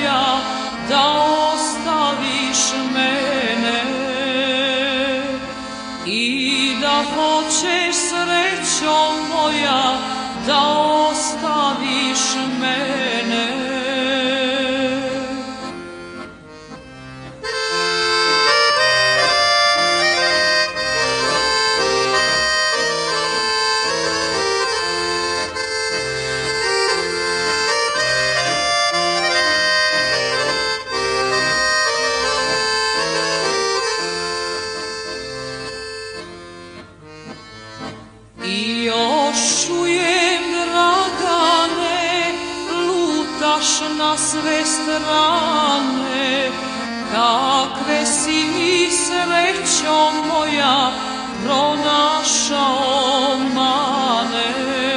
moja, da ostaviš mene i da hoćeš, srećo moja, da ostaviš mene. I još čujem, Dragane, lutaš na sve strane, kakve si mi, srećo moja, pronašao mane.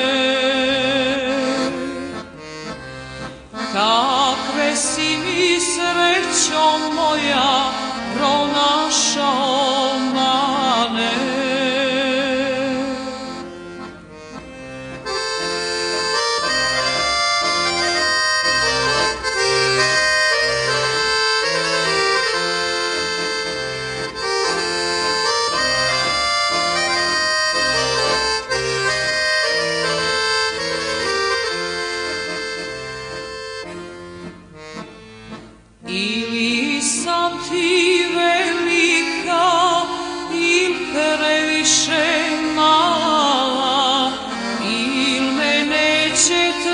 Kakve si mi, srećo moja, pronašao mane. Ili sam ti velika, ili previše mala, ili me nećete